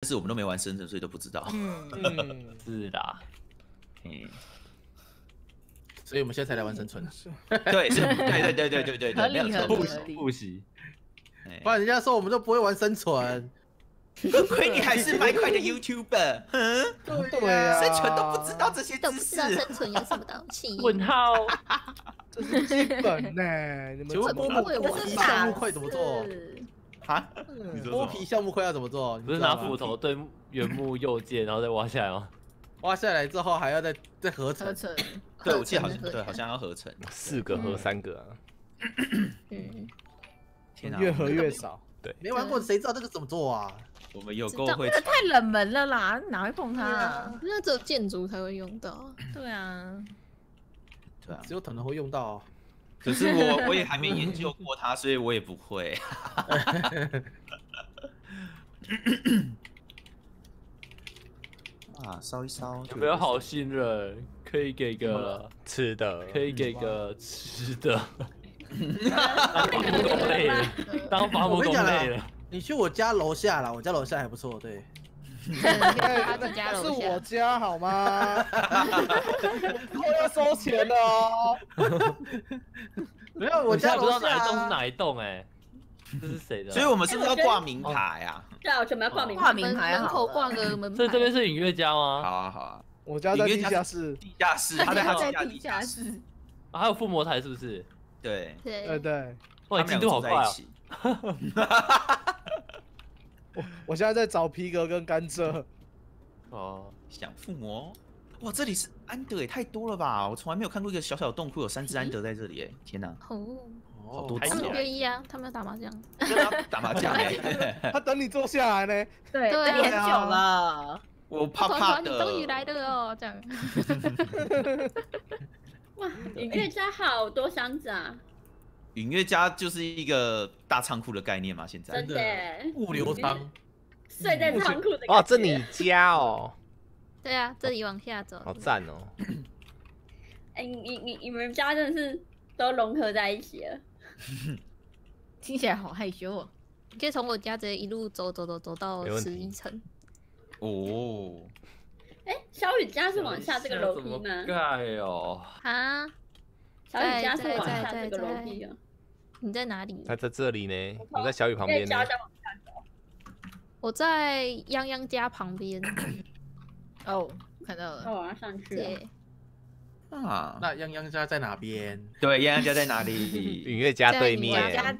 是我们都没玩生存，所以都不知道。 是啦。 所以我们现在才来玩生存。 对，对， 合理没有错。 复习。 不然人家说我们都不会玩生存。 亏你还是麦块的 YouTuber， 对啊， 生存都不知道这些都不知道知识。 生存有什么东西。 问号。 这是基本呢。你们请问怎么剥皮橡木块怎么做？ 啊？ 剥皮橡木块要怎么做？ 不是拿斧头对原木右键，然后再挖下来吗？ 挖下来之后还要再合成。 对，我记得好像要合成 4个合3个啊。 天哪， 越合越少。 对， 没玩过谁知道这个怎么做啊？ 我们有够会。 这太冷门了啦，哪会碰它啊？ 那只有建筑才会用到。 对啊， 对啊， 只有可能会用到。 可是我也还没研究过它，所以我也不会。啊，烧一烧。 有没有好心人可以给个吃的？ 可以给个吃的。工累了，当伐木工累了。 你去我家楼下啦，我家楼下还不错，对。 他自家楼是我下。 家好吗？我要收钱了哦。 没有，我我现在家楼不知道哪一栋是下。 哪一栋哎，这是谁的？ 所以我们是不是要挂名牌啊？ 对啊，我准备要挂名挂名牌门口挂个门牌。 所以这边是影月家吗？ 好啊，好啊。 我家在地下室。 地下室，他在他在家地下室。 还有附魔台是不是？ 对， 对对。 哇，进度好快啊！ 我现在在找皮革跟甘蔗。 哦， 想附魔。哇，这里是安德也太多了吧！我从来没有看过一个小小的洞窟有3只安德在这里，哎，天哪！ 哦， 好多只他们哦。 约一啊，他们要打麻将。 打麻将哎。 他等你坐下来呢。 对， 对啊等你很久了。 我怕怕你终于的。 来了哦，这样。 哇，影月家好多箱子啊！ 影月家就是一个大仓库的概念嘛，现在。 真的耶， 物流仓。 睡在仓库的。 哦，这你家哦。 对啊，这里往下走。 好赞哦！ 哎，你们家真的是都融合在一起了。 听起来好害羞哦。 你可以从我家直接一路走到11层。 哦。 哎，小雨家是往下这个楼梯吗？ 盖哦。 啊？ 小雨家是往下这个楼梯哦。 你在哪里？ 他在这里呢，我在小雨旁边呢。 我在泱泱家旁边。 哦，看到了。 那我要上去。 啊， 那泱泱家在哪边？ 对，泱泱家在哪里？ 影月家对面。 家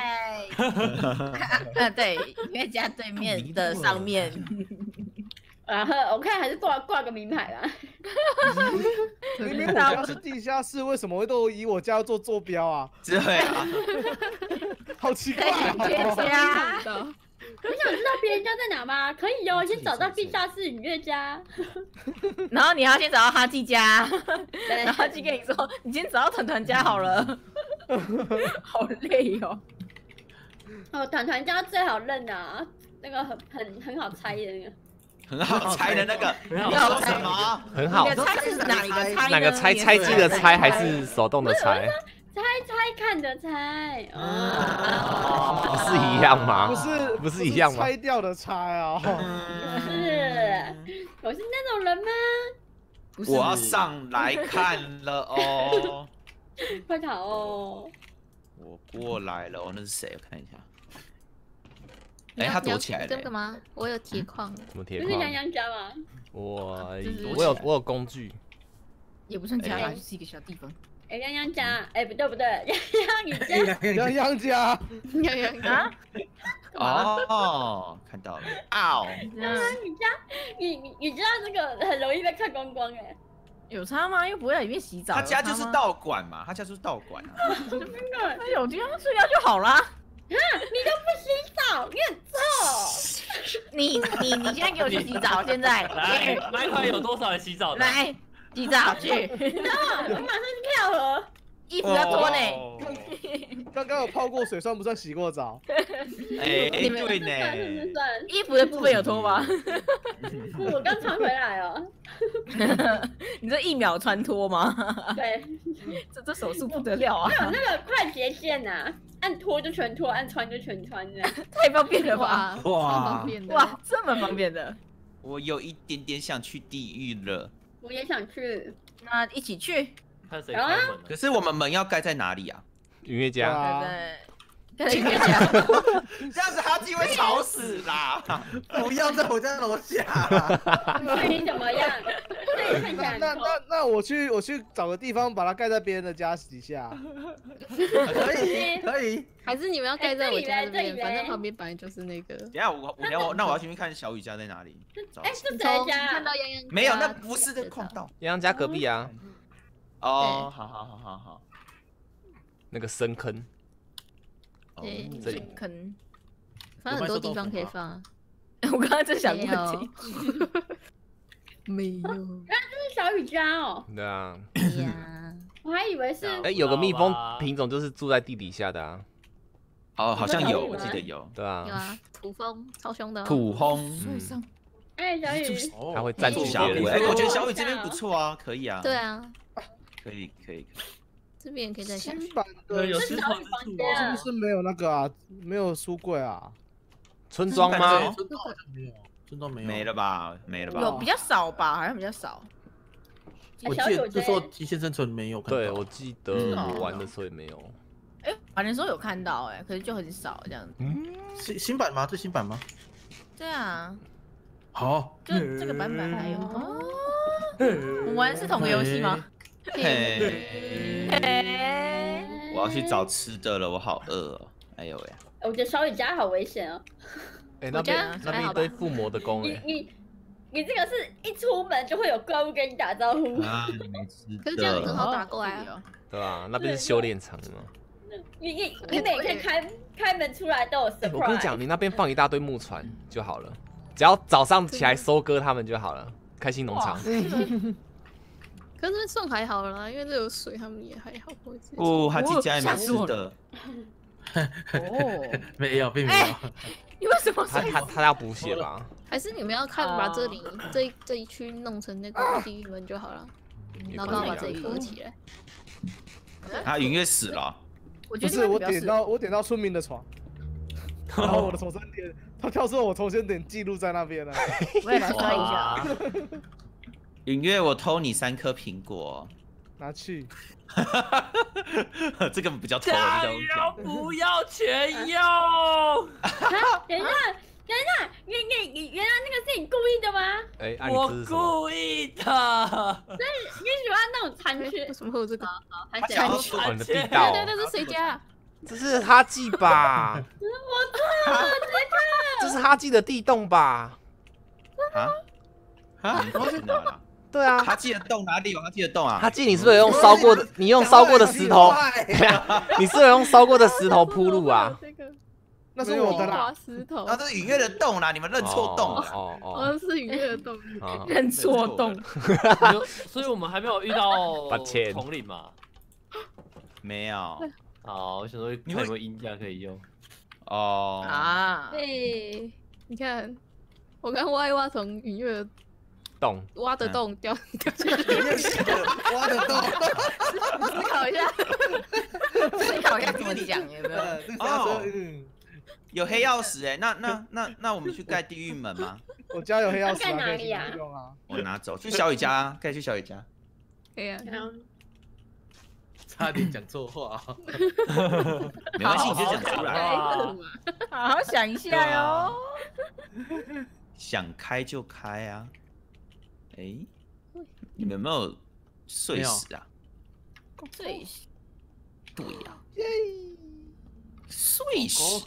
在。对，影月家对面的上面。 然后我看还是挂个名牌吧。 明明我家是地下室，为什么会都以我家做坐标啊？ 对啊。 好奇怪哦。 你想知道别人家在哪吗？可以哦，先找到地下室影月家。 然后你要先找到哈基家，然后哈基跟你说，你先找到团团家好了。好累哦。 哦，团团家最好认啊，那个很好猜的那个。 很好猜的那个， 很好猜什么？ 很好。 你的猜是哪一个猜呢？ 哪个猜？猜机的猜还是手动的猜？ 猜看的猜。 不是一样吗？不是一样吗？ 拆掉的拆啊。 不是，我是那种人吗？ 我要上来看了哦。 快跑哦！ 我过来了哦，那是谁？我看一下。哎，他躲起来了。 这个吗？我有铁矿。 什么铁矿？不是泱泱家吗？ 我有工具。 也不算家，就是一个小地方。 哎，泱泱家，哎，不对，泱泱家， 泱家。 哦，看到了。哦。 泱泱你家，你知道这个很容易被看光光哎。 有差吗？又不会在里面洗澡。 他家就是道馆嘛，他家就是道馆啊。 那有地方睡觉就好啦。 你都不洗澡，你很臭。 你现在给我去洗澡，现在。 来，麦块有多少人洗澡的？ 来洗澡去。 我马上去跳河。 衣服要脱呢。 刚刚有泡过水，算不算洗过澡？ 哎，对呢。 算。 衣服的部分有脱吗？ 我刚穿回来哦。 你这1秒穿脱吗？ 对， 这手速不得了啊！ 有那个快捷键呐，按脱就全脱，按穿就全穿的。 太方便了吧！ 哇， 哇超方便的。 哇，这么方便的， 我有一点点想去地狱了。 我也想去。 那一起去， 看谁开门了。 可是我们门要盖在哪里啊？ 对音乐家， 啊， 对，跟人家这样子哈基会吵死啦！ 不要在我家楼下。 对你怎么样？对你看起来那很那我去找个地方把它盖在别人的家底下。 可以可以。 还是你们要盖在我家这边， 这里嘞反正旁边本来就是那个。 等一下那我要去看小雨家在哪里？找哎，是谁从家看？到泱泱没有， 家那不是这个矿道。 洋洋家隔壁啊， 哦，好。 那个深坑， 哦对这里坑。 反正很多地方可以放啊。 我刚刚正想问题， 没有是小雨家哦， 对啊， 呀， 我还以为是哎，有个蜜蜂品种就是住在地底下的啊， 哦，好像有，我小雨吗记得有对啊， 有啊，土蜂超凶的哦。 土轰。 嗯， 哎，小雨， 它会占据小雨， 别人的哎，我觉得小雨这边不错啊，可以啊。 对啊， 可以。 这边可以再下去。 新版的有是石头之处啊。 不是没有那个啊？没有书柜啊？ 村庄吗？ 村庄好像没有，村庄没有。 没了吧？没了吧？ 有比较少吧，好像比较少。 我记得这时候极限生存没有看到。 对，我记得我玩的时候也没有。 哎，玩的时候有看到哎，可是就很少这样子。 新版吗？最新版吗？ 对啊， 好， 就这个版本还有哦。我们玩的是同个游戏吗？ 嘿， 嘿， 我要去找吃的了，我好饿哦。哎呦喂！ 我觉得小雨家好危险哦。 哎，那我家边那边还好吧一堆附魔的弓哎， 你这个是一出门就会有怪物跟你打招呼。 啊，没吃可是这样很的。 好打过来啊。 对吧？那边是修炼场的嘛。 你每天开门出来都有 surprise。 我跟你讲，你那边放一大堆木船就好了，只要早上起来收割它们就好了。开心农场。 可是这送还好啦，因为这有水，他们也还好。 哦，哈基家也没吃的。 哦， 没有，并没哎有。 你为什么他要补血吧？ 还是你们要看把这里这一区弄成那个地狱门就好了，然后刚好把这里合起来。 啊，云月死了。 我觉得不是，我比较适点到村民的床，然后我的重生点，他跳出我重生点记录在那边了。 我也来刷一下。 云月，我偷你3颗苹果。 拿去。 这个比较偷， 加这油种不要全用。 等一下，你原来那个是你故意的吗？ 哎， 我你这是什么？ 故意的。 你喜欢那种残缺为？什么会有这个？ 还他想要想哦，你的地道对，这是谁家？ 这是哈记吧？这是哈记的地洞吧？ 啊？你去哪了？ 对啊， 哈基的洞哪里有哈基的洞啊？ 哈记，你是不是用烧过的？你用烧过的石头？你是不是用烧过的石头铺路啊？ 这个那是我的啦花。石头， 啊，这是云月的洞啦，你们认错洞了。 好像是云月的洞。 哦认错洞。 所以我们还没有遇到抱歉统领嘛。 没有好，我想说看有没有阴架可以用。 哦。 啊， 对，你看，我刚挖一挖从云月的洞， 挖的洞掉进去， 挖得到。 思考一下，思考一下怎么讲有没有？ 哦有黑曜石哎，那我们去盖地狱门吗？ 我家有黑曜石在啊，可以哪里啊去用啊。 我拿走，去小雨家，可以去小雨家。 可以啊。 差点讲错话。 没关系，你就讲出来。 啊好好想一下哟。 想开就开啊。哎，你们有没有碎石啊？ 最对呀。碎石。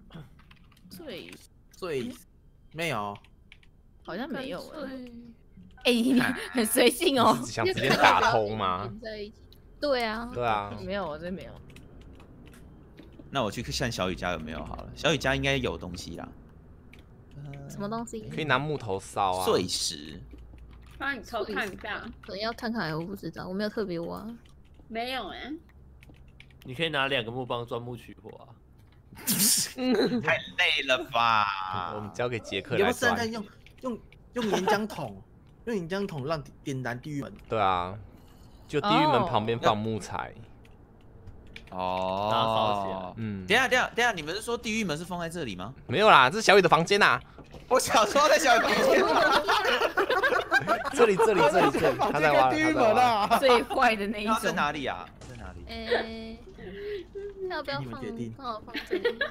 最没有。 好像没有哎。 对哎，你很随性哦。 只想直接打通吗？ 连在一起对啊， 对啊， 没有，我这没有。 那我去看小雨家有没有好了。小雨家应该有东西啦。 什么东西？ 可以拿木头烧啊。 碎石。 帮你偷看一下。 可能要看看，我不知道，我没有特别挖。 没有哎。 你可以拿2个木棒钻木取火啊。 太累了吧？ 我们交给杰克要来钻。 不现在用用岩浆桶，用岩浆桶让点燃地狱门。 对啊，就地狱门旁边放木材。 然后烧起来哦，等一下，你们是说地狱门是放在这里吗？ 没有啦，这是小雨的房间呐。 我小时候在小雨房间。 这里，他在挖地狱门啊！ 最坏的那一它在种。 哪里啊？在哪里？ 要不要你们决定放？放这里。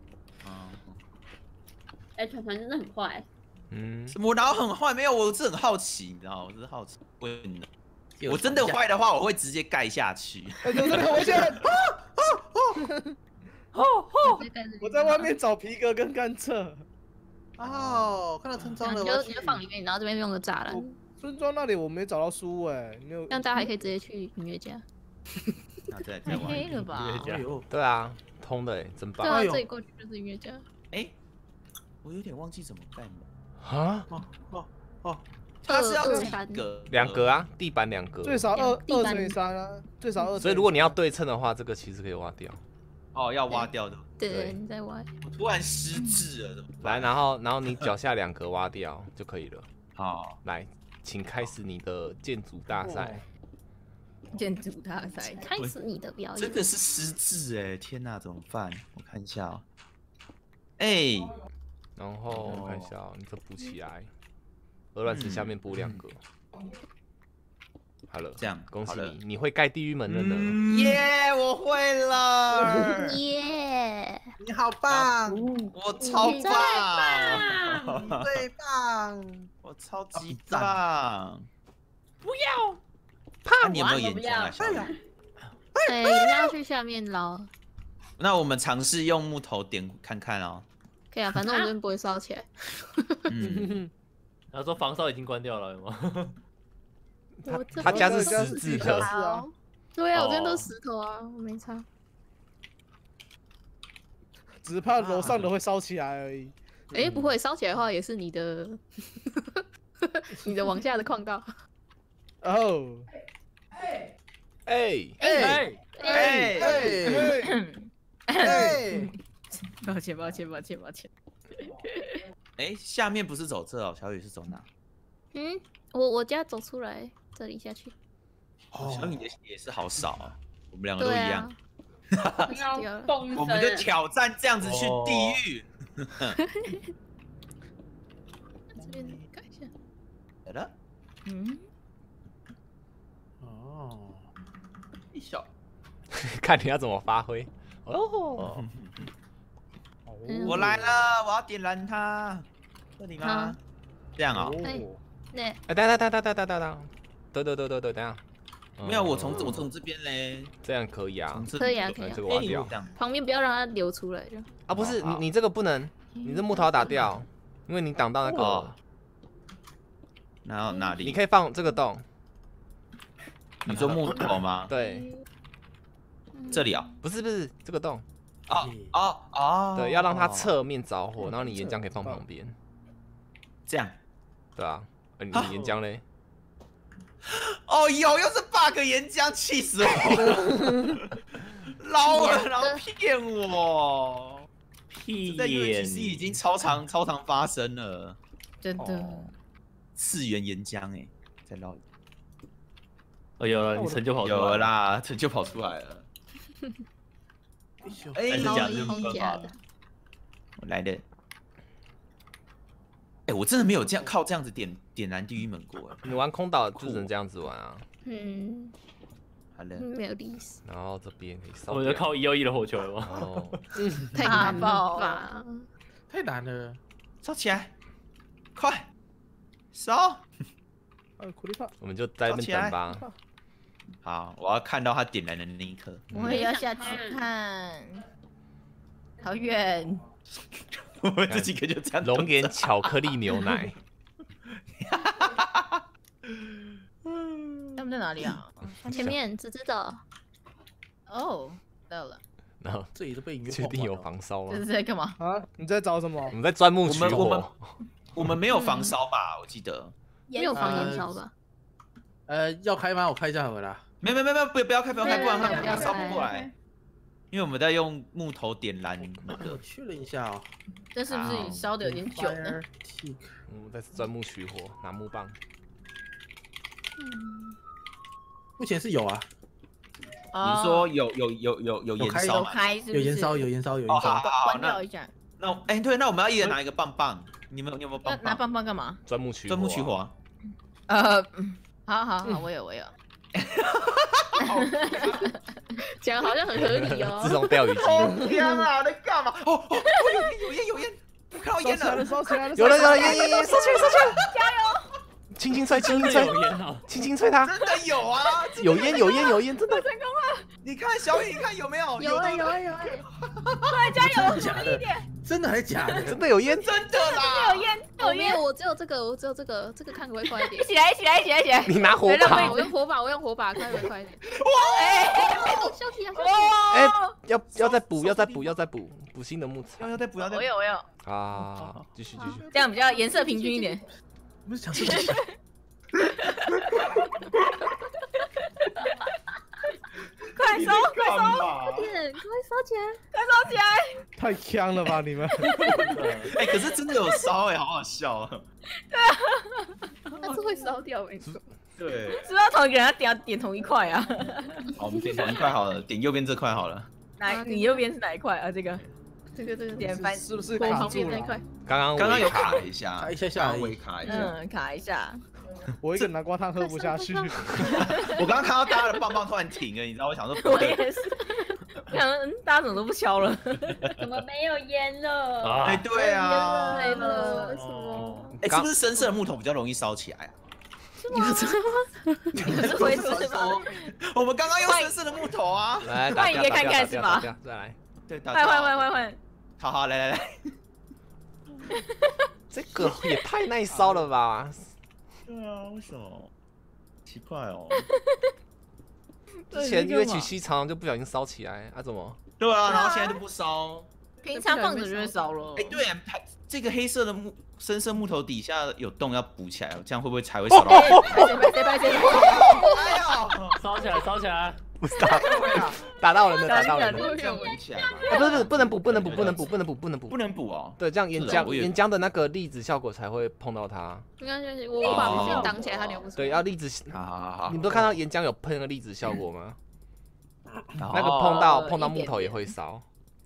哎，团团真的很坏。 我哪有很坏？没有，我是很好奇，你知道吗？我是好奇问的。我真的坏的话，我会直接盖下去。 哎，真的很危险！我在外面找皮革跟甘蔗。 哦，看到村庄了， 你就放里面，然后这边用个栅栏。 村庄那里我没找到书哎，没有。 这样大家还可以直接去音乐家。 那再太玩黑了吧？ 哎呦， 对啊，通的真棒。 对啊，这里过去就是音乐家。 哎，我有点忘记怎么盖门。 啊？ 哦， 它是要两格啊，地板2格。 最少2乘以3啊，最少2。 所以如果你要对称的话，这个其实可以挖掉。 哦，要挖掉的。 对，你再挖。 我突然失智了，怎么办？ 来，然后你脚下2格挖掉就可以了。 好， 来，请开始你的建筑大赛。 建筑大赛， 开始你的表演。 真的是失智哎！天哪，怎么办？我看一下哦。哎， 然后我看一下哦，你这补起来，鹅卵石下面补2格。好了， 这样恭喜好了你，你会盖地狱门了呢。 耶，我会了！ 耶！ 你好棒， 我超棒！ 最棒， 我超级棒！ 不要怕你有没有岩浆啊？小雨哎，人家要去下面捞。 那我们尝试用木头点看看哦。 可以啊，反正我这边不会烧起来。 然后说防烧已经关掉了，有吗？ 他家是石质的。 好。对啊，我这边都是石头啊，我没差。 只怕楼上的会烧起来而已。 哎，不会烧起来的话，也是你的，你的往下的矿道。 哦， 哎， 抱歉。 哎，下面不是走这哦，小雨是走哪？ 我家走出来，这里下去。 小雨也是好少啊，我们2个都一样。 要共我们就挑战这样子去地狱。 这边改一下。 来了。 哦， 一小。 看你要怎么发挥。哦， 我来了，我要点燃它。这里吗？这样啊？ 对。 哎，等，等下。 没有，我从这边嘞。 这样可以啊。 可以啊，可以啊。 这个挖掉。 旁边不要让它流出来就。 啊，不是，你这个不能，你这木头要打掉，因为你挡到那个。 然后哪里？ 你可以放这个洞。 你说木头吗？ 对。 这里啊？ 不是，这个洞。 哦。 对，要让它侧面着火，然后你岩浆可以放旁边。 这样。 对啊。你岩浆嘞？ 哦，又是 bug 岩浆，气死我！捞了，然后骗我， 屁在 UHC 已经超常发生了， 真的。 次元岩浆哎，再捞。 哦，有了，你成就跑出来了。 有啦，成就跑出来了。 哎，是假的， 空假的。 我来的。哎，我真的没有靠这样子点燃地狱门过。 你玩空岛就只能这样子玩啊。 好了。 没有意思。 然后这边可以烧。 我就靠121的火球了吗？ 哦。 太难了吧？ 太难了。 烧起来，快烧！ 我们就在那边等吧。 好，我要看到他点燃的那一刻。 我也要下去看，好远。 我们这几个就这样。 龙岩巧克力牛奶。 他们在哪里啊？ 前面直直走。 哦，到了。 然后这里都被音乐确定有防烧吗？ 这是在干嘛啊？你在找什么？ 我们在钻木取火。 我们没有防烧吧？我记得没有防烟烧吧？ 要开吗？我开一下好了。 没有，不要开，不要开，不然它烧不过来。 因为我们在用木头点燃那我个。 确认一下哦。 这是不是烧的有点久呢？ Fire tick 在钻木取火，拿木棒。 目前是有啊， 你说有燃烧有吗？ 开是不是？ 有燃烧，有燃烧，有哦， 燃烧。 好， 关掉一下。 那对，那我们要一人拿一个棒棒。你有没有要棒拿棒？ 棒棒干嘛？ 钻木取火。 钻木取火啊。 好，我有。 讲好像很合理哦。 自动钓鱼机。 天啊，在干嘛？哦，有烟，看到烟了。 烧起来了， 有了，烟，烧起来！加油！轻轻吹，轻轻吹它。 真的有啊， 有烟，真的。 你看小雨，你看有没有？ 有啊！ 快加油！ 假的，真的还是假的？ 真的有烟， 真的啦！ 我没有，我只有这个，这个看可不可以快一点一？起来！ 你拿火把。 我用火把，看可不可以快一点？休息啊！ 哎，要再补新的木材。 要再补， 我有。 啊，继续。 这样比较颜色平均一点。 不是讲自己。 快烧！ 点，快烧起来！ 太呛了吧你们！ 哎，可是真的有烧哎，好好笑啊。 它是会烧掉没错。 对， 是不是要同一个人要点同一块啊？ 好，我们点同一块好了，点右边这块好了。 你右边是哪一块啊？这个点翻是不是我卡住了？ 旁边那一块。 刚刚有卡了一下， 卡一下而已微卡一下。 卡一下。 我一个南瓜汤喝不下去。 我刚刚看到大家的棒棒突然停了，你知道，我想说不我对。 也是，想大家怎么都不敲了？ 怎么没有烟了？ 哎，对啊， 没了，为什么？ 哎，是不是深色的木头比较容易烧起来啊？ 有这吗？ 你们是会是吗？ 我们刚刚用深色的木头啊。 来， 换一个看看是吧？ 再来。 对， 换。 好，来。 这个也太耐烧了吧？ 对啊，为什么？奇怪哦。 之前约起西常常就不小心烧起来，怎么？ 对啊，然后现在就不烧。 平常放着就会烧了。 哎，对，这个黑色的深色木头底下有洞，要补起来，这样会不会才会烧到？ 谁？ 哎呦， 烧起来！ 不是打到人了， 这样补起来吗？ 不能补不能补哦。 对，这样岩浆的那个粒子效果才会碰到它。 没关系，我把先挡起来，它流不出来。 对，要粒子。 好。 你们都看到岩浆有喷那个粒子效果吗？那个碰到木头也会烧。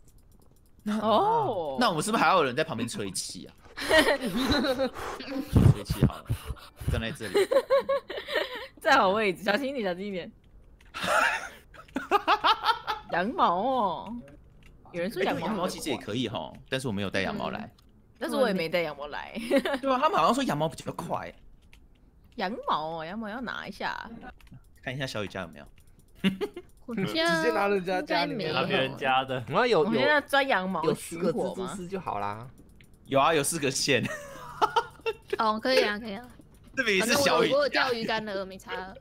哦。 那我们是不是还要有人在旁边吹气啊？吹气好了，站在这里。 站好位置，小心一点。羊毛哦，有人说羊毛其实也可以哈，但是我没有带羊毛来。 但是我也没带羊毛来。 对啊，他们好像说羊毛比较快。 羊毛要拿一下， 看一下小雨家有没有。 直接拿人家家里面， 拿别人家的。 我现在钻羊毛， 有4个蜘蛛丝就好啦。 有啊，有4个线。 哦，可以啊。 这边是小雨。 我有钓鱼竿了，没差了。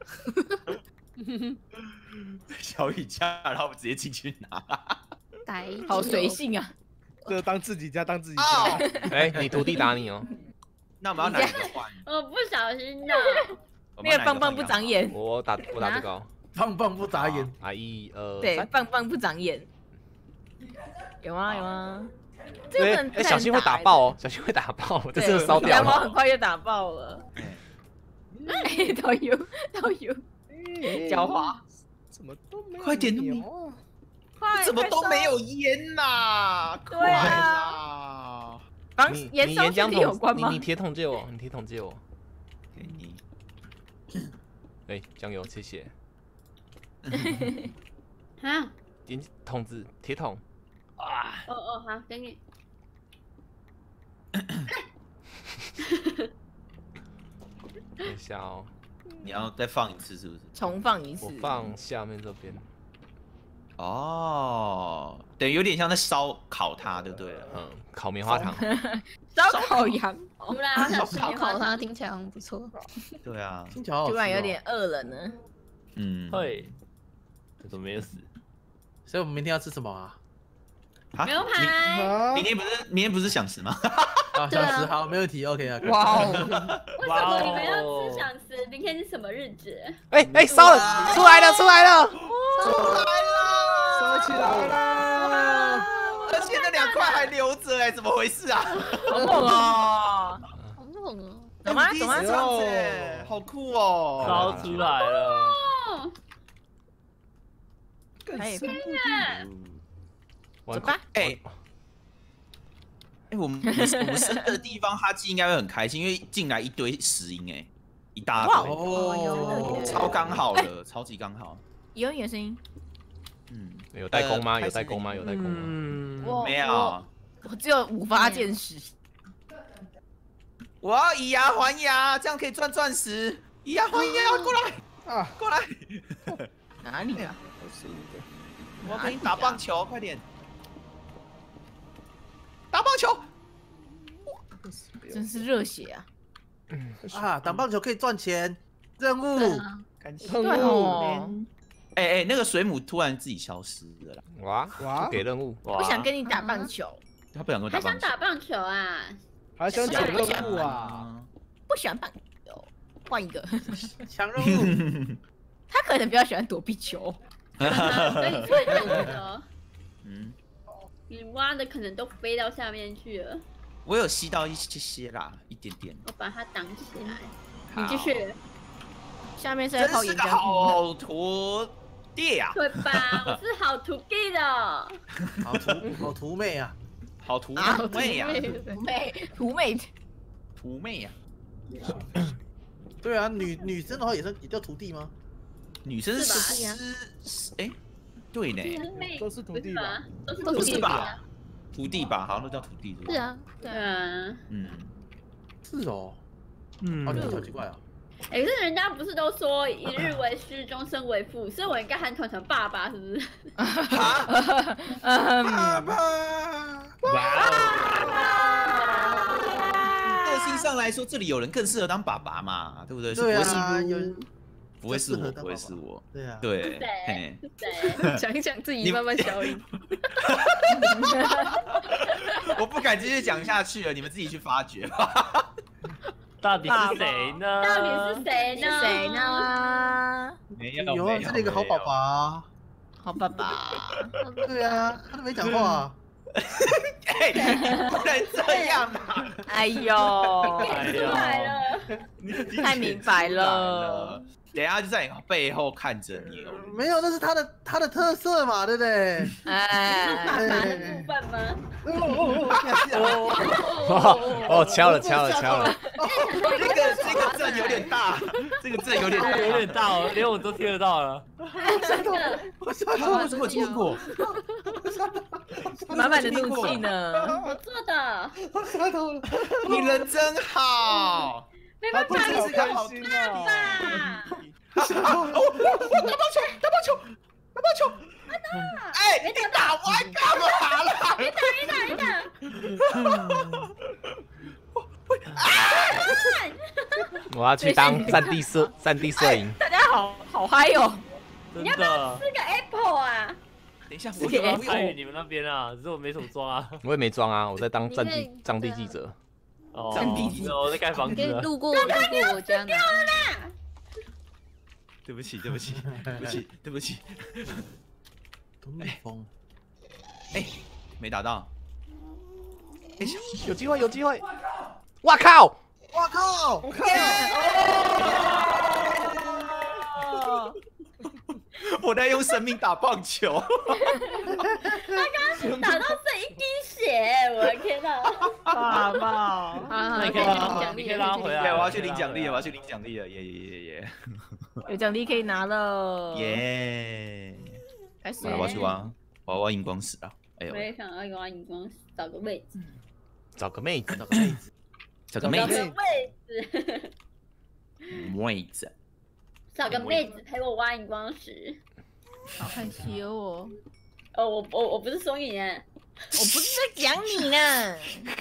小雨家，然后我直接进去拿。 好随性啊！ 这当自己家。 哎，你徒弟打你哦。 那我们要哪一个换？ 我不小心的。 那个棒棒不长眼。 我打这个。 棒棒不眨眼。 1、2、3。 对，棒棒不长眼。有吗？ 对，小心会打爆哦，小心会打爆，这是烧掉了。 羊毛很快就打爆了。导游，狡猾。 怎么都没有？ 快点牛快！ 怎么都没有烟呐？ 对啊。 你岩浆桶有关吗？ 你铁桶借我， 给你。 哎，酱油，谢谢。 啊？ 桶子，铁桶。 哦，好，给你。 等一下哦。 你要再放一次是不是？ 重放一次。 我放下面这边。 哦，对，有点像在烧烤它，对不对了？ 烤棉花糖。 烧烤羊。 我们俩好想吃棉花烤它， 糖， 听起来很不错。 对啊， 听起来好好吃。 突然有点饿了呢。 会。怎么没有死？ 所以我们明天要吃什么啊？ 牛排。 明天不是想吃吗？ 想吃，好，没问题 ，OK 啊。 哇哦！ 为什么你们要吃想吃？明天是什么日子？ 哎，烧了，出来了！ 我起来了， 而且那2块还留着哎，怎么回事啊？ 好猛哦！ 好猛哦！ 走吗？ 第一走吗？ 次这样子哎，好酷哦！ 烧出来了， 哦， 还有玩走吧。 哎，我们生的地方，哈基应该会很开心，因为进来一堆石英哎，一大堆， 哦， 超刚好的，超级刚好。 有你的声音， 嗯， 有代工吗？ 开始有代工吗？有代工吗？ 嗯， 没有。 我只有5发箭矢。 我要以牙还牙，这样可以赚钻石。以牙还牙，过来啊， 过来！ 哪里啊？ 我要跟你打棒球，快点！打棒球！ 真是热血啊！ 啊，打棒球可以赚钱，任务对啊， 感谢。 对哦。 那个水母突然自己消失了啦， 哇， 哇就给任务。 哇不想跟你打棒球， 他不想跟我还打棒球。 想打棒球啊？ 还想抢任务啊？ 不喜欢棒球，换一个。 抢任务。 他可能比较喜欢躲避球。 所以才这样子哦。 嗯， 你挖的可能都飞到下面去了， 我有吸到一些啦，一点点。 我把它挡起来。 好你继续， 下面是在真是个靠岩浆。 好徒弟呀， 对吧？我是好徒弟的。 好图妹啊！ 好徒妹呀， 图妹， 徒妹呀。 对啊，女生的话也叫徒弟吗？ 女生是哎，对呢， 妹都是徒弟吧？ 吧？都是不徒弟是吧？徒弟吧，好像都叫徒弟。 是，啊， 对啊。 嗯， 是哦， 嗯哦，你好奇怪啊！ 可是人家不是都说一日为师，终身为父，所以我应该喊团团爸爸，是不是？ 爸爸，哇！个性上来说，这里有人更适合当爸爸嘛，对不对？ 对啊， 不会是我，不会是我。 对啊， 对， 对嘿， 对， 讲一讲自己慢慢消音。 我不敢继续讲下去了，你们自己去发掘吧。 到底是谁呢？ 到底是谁呢？ 谁？呢？ 没有， 有啊，这里一个好宝宝啊！ 好爸爸。 对啊，他都没讲话。 哎，不能这样啊！ 哎呦， 出来了， 太明白了。 等一下就在你背后看着你哦。 没有，那是他的特色嘛，对不对？ 哎， 爸爸的部分吗？ 哦，敲了。 这个阵有点大，这个阵有点大， 有点大哦，连我都听得到了。 我吓到我怎么有听过？ 满满的怒气呢。 我做的， 我吓到了！ 你人真好。 没办法， 好开心爸啊！ 爸。 打棒球！哎，你打完干嘛啦？ 别打！ 我要去当战地摄影。 大家好嗨哦！ 真你要不要的， 吃个 apple 啊？ 等一下， 我就要参与你们那边啊，只是我没什么装啊。 我也没装啊，我在当战你可以地记者。 哦， 战地记者我在盖房你可以子啊。 路过我家拿。 对不起。 东蜜蜂， 哎，没打到。哎， 有机会！哇靠！ 我靠！ 我在用生命打棒球。 打到这一滴血，我的天哪！ 爸爸， 好， 那你可以拉回来。 对，我要去领奖励了，耶！ 有奖励可以拿了。 耶！ 开始。 我要去挖荧光石啊！哎呦我，也想要用荧光找个位置， 找个妹子， 找个妹子， 找个找个妹子陪我挖荧光石。 好害羞哦。 我不是说你呢， 我不是在讲你呢。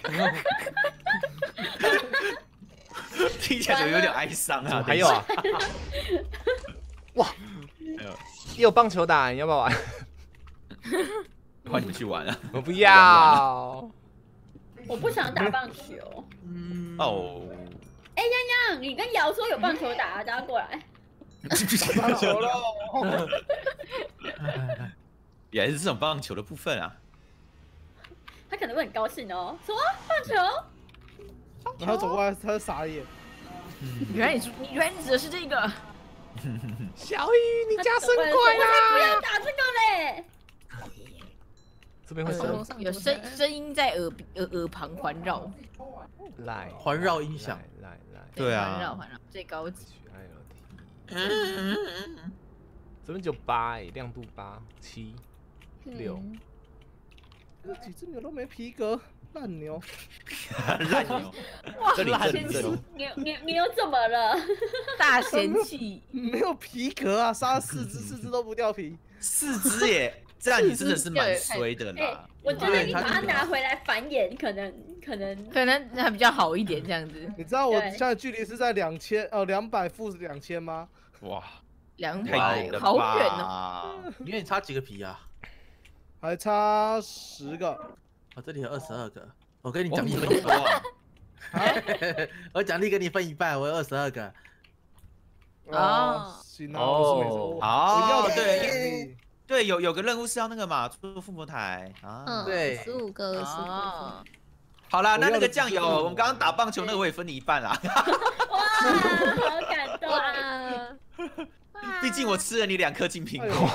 听起来怎么有点哀伤啊？ 还有啊！哇，也有棒球打，你要不要玩？ 换你们去玩啊！ 我不要。 我不想打棒球。 哦， 样，你跟瑶说有棒球打，大家过来。 棒球喽！ 原来是这种棒球的部分啊。 他可能会很高兴哦，什么棒球？ 然后走过来，他就傻眼。 原来你指的是这个。 小雨，你家生怪不要啦！ 打这个嘞！ 这边会楼生有声音在耳旁环绕。 来环绕音响。 来， 对啊环绕最高级。 这边就8亮度8、7、6。 这几只牛都没皮革，烂牛。 烂牛。这里。 牛怎么了？ 大嫌弃。 没有皮革啊，杀4只，4只都不掉皮。 4只耶，这样你真的是蛮衰的啦。 我觉得你把它拿回来繁衍，可能还比较好一点这样子。 你知道我现在距离是在200负2000吗？ 哇 ，200，好远哦！ 因为你差几个皮啊？ 还差10个。 我这里有22个，我跟你奖励分一半。 我奖励跟你分一半，我有22个。 哦，行啊，好， 对，有个任务是要那个嘛，做附魔台啊。 对 ，15个。 好啦，那个酱油，我们刚刚打棒球那个我也分你一半啦。 哇，好感动啊！ 毕竟我吃了你2颗金苹果。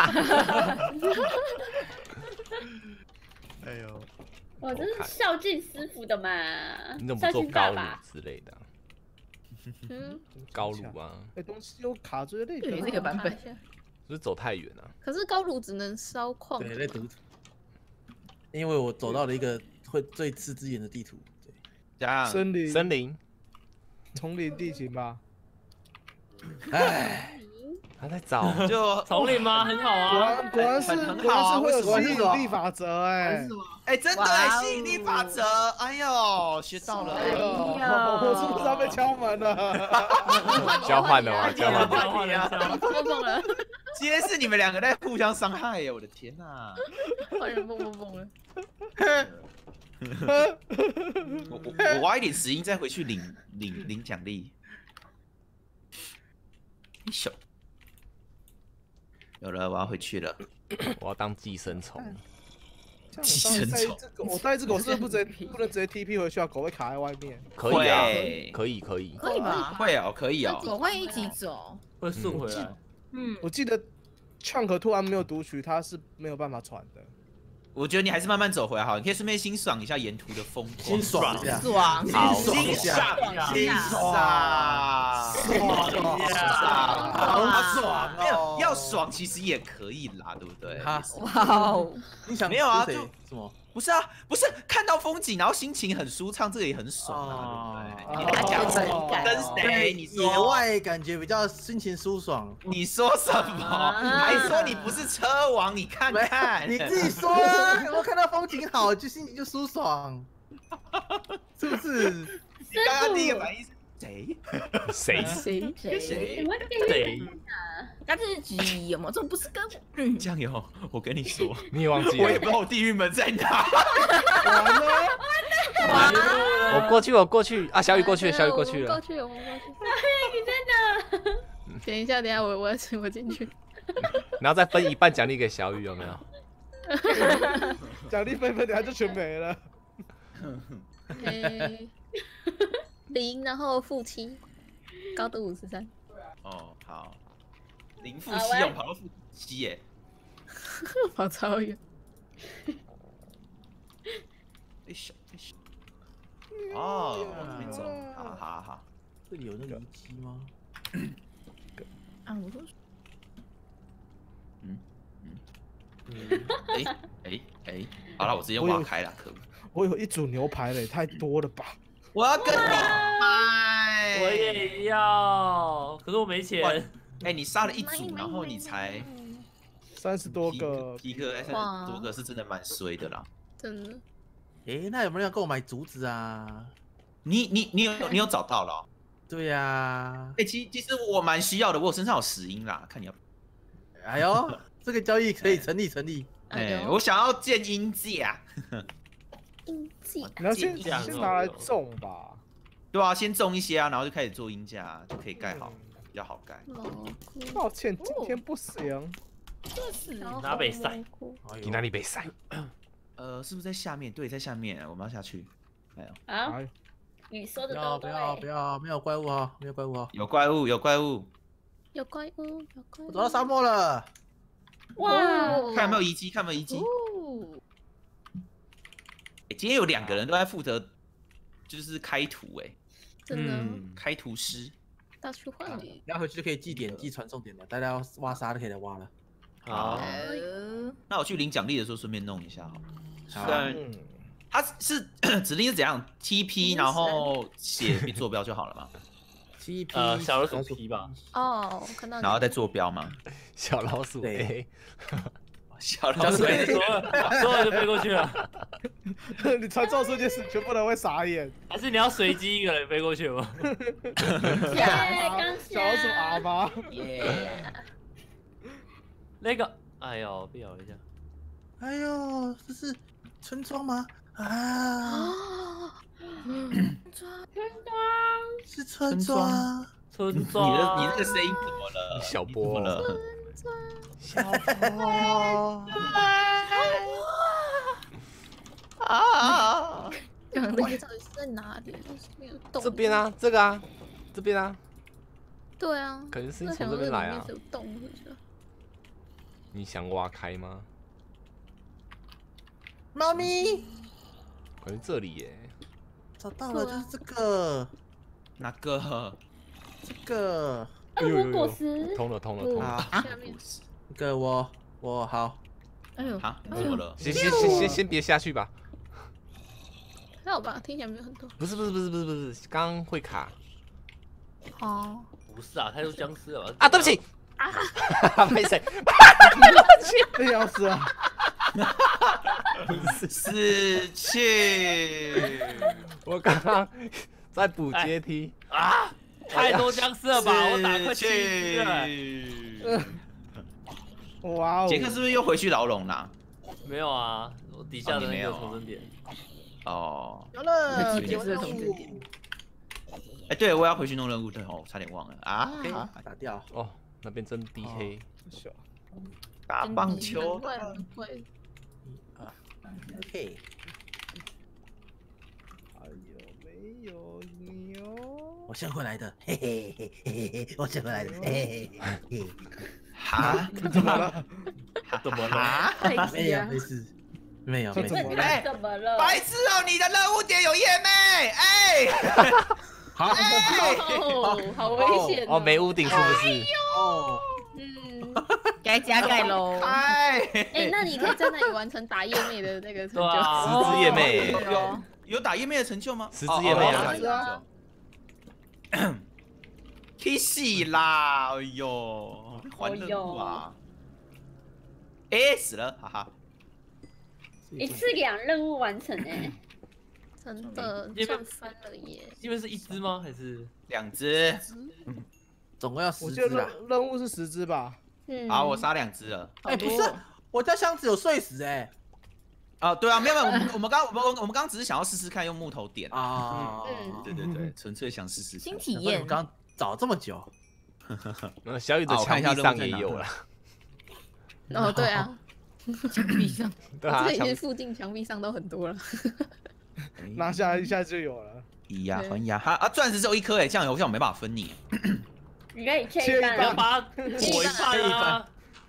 哎呦， 我这是孝敬师傅的嘛， 你怎么做高乳之类的？高乳啊！ 东西有卡住类的。 这个版本不是走太远了。 可是高乳只能烧矿。 对，在读。因为我走到了一个会最刺之眼的地图。对， 这样。 森林。丛林地形吧。 唉。 他在找就丛林吗？很好啊， 果然是会有吸引力法则哎， 真的吸引力法则，哎呦，学到了， 我是不是要被敲门了？ 交换了吗？交换了，蹦了。 今天是你们2个在互相伤害耶，我的天哪！ 换人蹦了。 我挖一点石英再回去领奖励。手。有了，我要回去了。 我要当寄生虫。 寄生虫。我带这个，我是不能直接 TP 回去啊？狗会卡在外面。 可以啊，可以。 可以吧？ 会哦，可以哦。 狗会一起走， 会顺回来。 我记得 Chunk 突然没有读取，它是没有办法传的。 我觉得你还是慢慢走回来好，你可以顺便欣赏一下沿途的风光。 欣赏一下， 欣赏，好爽哦！要爽其实也可以啦，对不对？ 哇哦， 你想没有啊？ 就什么？ 不是啊，不是看到风景，然后心情很舒畅，这个也很爽啊，对不对？你跟谁？你说野外感觉比较心情舒爽。 你说什么？还说你不是车王？你看看， 你自己说啊！我看到风景好，就心情就舒爽，是不是？ 你刚刚第一个反应是谁？ 谁？ 那这是G有吗？这不是跟酱油，我跟你说， 你也忘记了， 我也不知道我地狱门在哪。 完了！ 我过去啊！小雨过去了， 我过去。 你在哪？ 等一下，我进去。 然后再分一半奖励给小雨，有没有？ 奖励分等下就全没了。 0，然后负7，高度53。 哦，好，0负7，我跑到负7耶， 跑超远。 哦，没走，好。 这里有那个遗迹吗？ 啊，我都。 好了，我直接挖开了，可恶！ 我有一组牛排嘞，太多了吧？ 我要跟你买， 我也要，可是我没钱。 你杀了一组，然后你才 30多个皮克，30多个是真的蛮衰的啦。 真的。 那有没有人要跟我买竹子啊？ 你有找到了？ 对呀。 其实我蛮需要的，我身上有石英啦，看你要。 哎呦，这个交易可以成立。 我想要建鹰架。 你要先拿来种吧。 对啊，先种一些啊，然后就开始做鹰架，就可以盖好，比较好盖。 抱歉，今天不行。 拿北塞， 你哪里被塞？ 是不是在下面？对，在下面，我们要下去。哎呦， 啊， 哎你说的不要都对。 不要，没有怪物啊，没有怪物啊！ 有怪物，有怪物， 有怪物，有怪物。 我走到沙漠了， 哇， 看有没有遗迹，看有没有遗迹。今天有2个人都在负责，就是开图， 真的开图师。 到处换了。 然后回去就可以记点、记传送点了。大家要挖沙就可以来挖了。 好， 那我去领奖励的时候顺便弄一下好了。 好虽然它是指令是怎样 ？TP 然后写坐标就好了嘛。 7P 小老鼠 P 吧。 哦，我看到。 然后再坐标嘛。 小老鼠对 A， 小老鼠 A 说了就飞过去了。 你传送这件事，全部人会傻眼。 还是你要随机一个人飞过去吗？ 小老鼠 R 吗？ 那个，哎呦，不咬一下。 哎呦，这是村庄吗？啊，是村庄。 村庄， 你这个声音怎么了？ 小波怎么了？ 小波。 啊！ 那个到底是在哪里？没有动。 这边啊，这个啊，这边啊， 对啊， 可能是那从这边来啊。 有洞是不是？ 你想挖开吗？ 猫咪感觉这里耶。 找到了，就是这个， 哪个？ 这个， 恶魔果实。 通了。 下面。 这个我好。 哎呦， 啊？怎么了？ 先别下去吧。 还好吧，听起来没有很多。 不是，刚刚会卡。 哦。 不是啊，太多僵尸了吧？ 啊，对不起。没事。 这要死啊！ 死去！ 我刚刚在补阶梯啊！太多僵尸了吧？我打快7只了。 哇哦！ 杰克是不是又回去牢笼啦？ 没有啊，我底下的那个重生点。 哦。 有了， 几点是重生点？ 哎，对，我要回去弄任务，对哦，差点忘了啊！ 打掉。 哦，那边真低黑。 打棒球。 会。 OK。 还有没有牛？ 我先回来的，嘿嘿嘿嘿嘿，我先回来的，嘿嘿嘿。 哈？ 怎么了？ 怎么了？ 没有，没事，没有，没事。 哎， 怎么了？ 白痴哦，你的任务点有夜妹，哎。 好， 好危险哦，没屋顶是不是？ 哦， 该加盖喽。 哎， 那你可以在那里完成打夜妹的那个成就。 10只夜妹， 有打夜妹的成就吗 ？10只夜妹啊！Kissy 啦，哎呦，还任务啊！哎，死了，哈哈！ 一次2任务完成哎。 真的赚翻了耶！ 因为是1只吗？还是 2只？ 总共要10 我记得只啊。 任务是10只吧？ 好，我杀2只了。 哎，不是，我家箱子有碎石哎。 啊，对啊，没有，我们刚只是想要试试看用木头点啊。 对，纯粹想试试。 新体验。 刚找这么久。 小雨的墙壁上也有了。 哦，对啊， 墙壁上。 对啊， 这里附近墙壁上都很多了。 拿下一下就有了。 以牙还牙哈啊！钻石只有1颗哎，这样我没办法分你。 你可以切一半， 要把它火一半啊！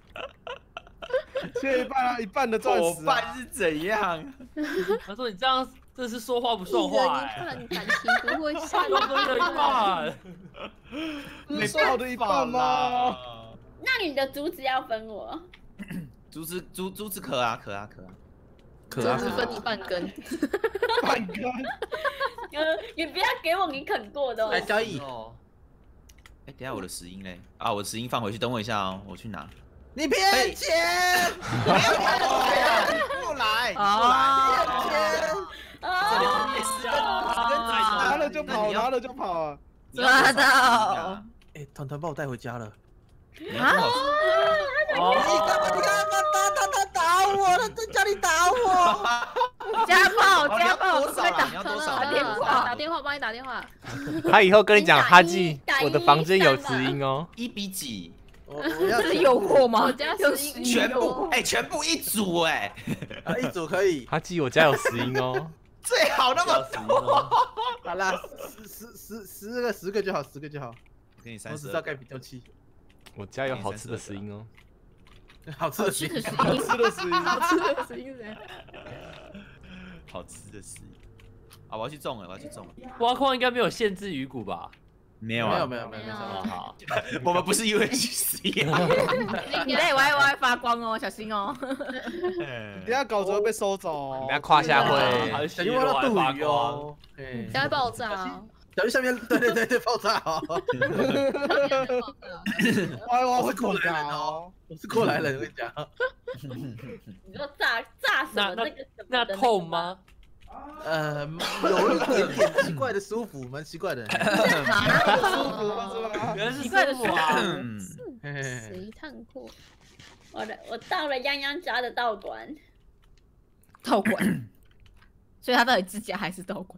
切一半啊，一半的钻石。 伙伴是怎样？ 他说你这样真是说话不算话哎。感情不会散， 都有一半。 不是说好的一半吗？ 那你的竹子要分我。 竹子壳啊。 竹子分你半根。 半根。 你不要给我你啃过的哦。 来交易。 哎，等下我的石英嘞？啊，我的石英放回去，等我一下哦，我去拿。 你骗钱！ 不来！ 骗钱！ 这里拿了就跑，拿了就跑啊！ 抓到！ 哎，团团把我带回家了。 啊！ 你干嘛打我了？在家里打我！ 家暴！ 多少啦？你要多少？ 打电话，帮你打电话。 他以后跟你讲，哈记，我的房间有石英哦。 1比几？ 我要这是诱惑吗？ 我家有 11 全部全部一组哎， 一组可以。 哈基，我家有10音哦。 最好那么多。 好啦，10个就好，10个就好。 给你我只知道盖比较器。 我家有好吃的10音哦。 好吃的10音， 好吃的10音， 好吃的10音人。 好吃的10音。啊，我要去种了，我要去种了。 挖矿应该没有限制鱼骨吧？ 没有啊， 没有。 哦好， 我们不是 UHC 啊。 你在歪歪发光哦，小心哦。 等下稿子会被收走哦。 等下胯下还会。 小心挖到肚鱼哦。 它会爆炸哦。 小心下面，对，爆炸哦。 哇，会过来哦。 我是过来人，我跟你讲。 你说炸什么那个什么那痛吗？ 有一点点奇怪的舒服，蛮奇怪的。 原来是奇怪的舒服啊！ 谁探过？ 我到了泱泱家的道馆。 道馆，所以他到底自家还是道馆？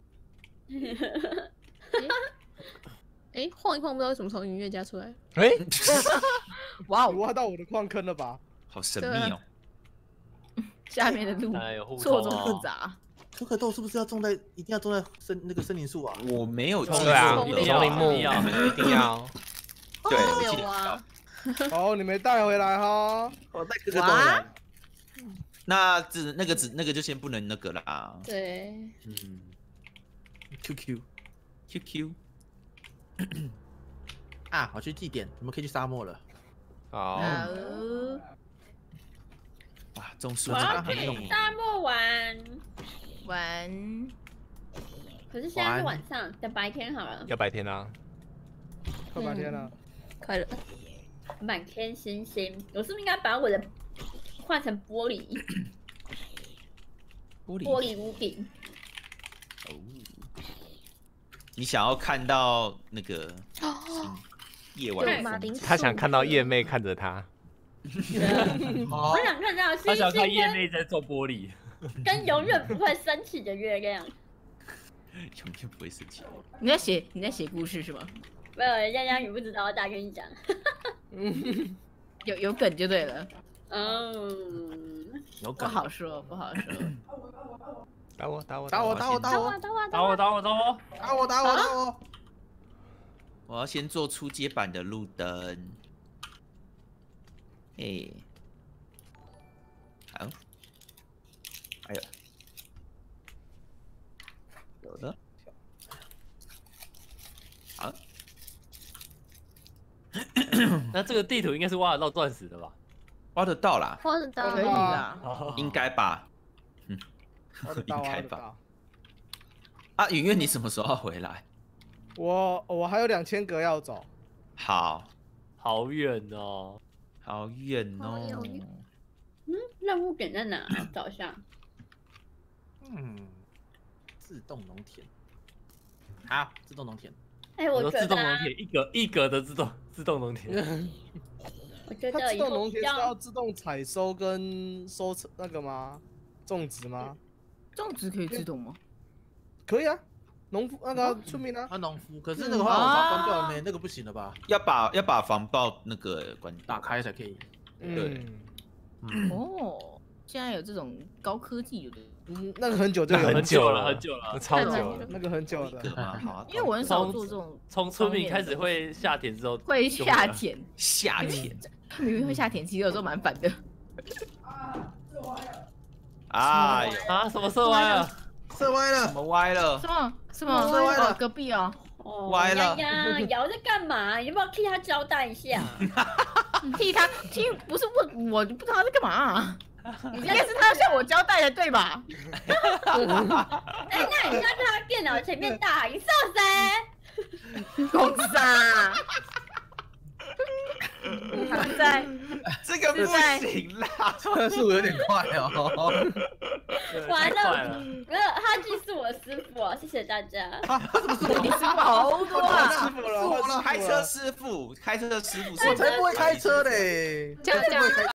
哎，晃一晃，不知道为什么从音乐家出来。 哎， 哇哦， 你挖到我的矿坑了吧？ 好神秘哦。 下面的路错综复杂。 可可豆是不是一定要种在森林树啊？ 我没有记对啊， 错丛林木一定要。 对， 没我记得。 有啊。 哦，你没带回来哈。 我带可可豆来。 那那个就先不能那个啦。 对。 QQ。啊，我去祭典，你们可以去沙漠了。 好。 哇，种树我要这去沙漠玩。可是现在是晚上，等白天好了。 要白天啊。 快白天了。 快乐。 满天星星，我是不是应该把我的换成玻璃？玻璃屋顶。 哦。你想要看到那个夜晚的风景？ 他想看到叶妹看着他。 我想看到星他想看星叶妹在做玻璃， 跟永远不会升起的月亮。 永远不会生气。 你在写故事是吗？ 没有，泱泱你不知道，我打给你讲。 有梗就对了。 有梗。 不好说。 打我！ 我要先做初阶版的路灯。好。哎呦，有的。好。 那这个地图应该是挖得到钻石的吧？ 挖得到啦。 挖得到。 可以啦。 应该吧。 应该吧。 啊，允愿你什么时候要回来？ 我还有2000格要走。 好远哦。 好远哦。 任务点在哪？找一下。 自动农田。好，自动农田。 我觉得自动农田一格的自动农田。 我觉得它自动农田是要自动采收跟收那个吗？种植吗？ 种植可以自动吗？ 可以啊，农夫那个村民啊。 农夫，可是那个话我把它关掉了没？那个不行了吧？ 要把防爆那个关打开才可以。 哦，现在有这种高科技的。 那个很久就有， 很久了， 超久了， 那个很久了。 好， 因为我很少做这种。 从村民开始会下田之后， 会下田。明明会下田，其实有时候蛮烦的。 啊！ 什么射歪了？ 射歪了？ 什么歪了？ 什么？射歪了？隔壁哦。 歪了。 瑶在干嘛？你要不要替他交代一下？ 替不是问我，就不知道他在干嘛。应该是他要向我交代的，对吧？ 那你在他电脑前面大喊：“你射谁？” 公杀！在这个不行啦， 这速度有点快哦。 完了，哈基是我师傅哦，谢谢大家。 你师傅好多啊！ 开车师傅， 我才不会开车嘞！ 这样